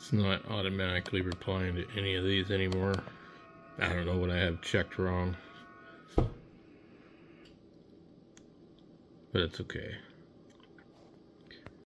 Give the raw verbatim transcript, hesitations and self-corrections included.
It's not automatically replying to any of these anymore. I don't know what I have checked wrong, but it's okay.